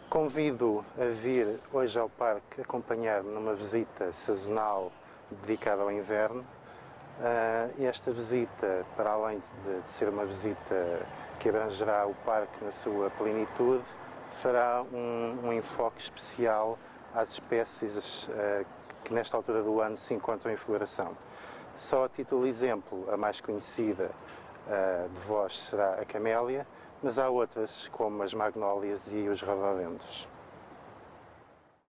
Convido a vir hoje ao parque acompanhar-me numa visita sazonal dedicada ao inverno. Esta visita, para além de ser uma visita que abrangerá o parque na sua plenitude, fará um enfoque especial às espécies que nesta altura do ano se encontram em floração. Só a título de exemplo, a mais conhecida de vós será a camélia, mas há outras como as magnólias e os rododendos.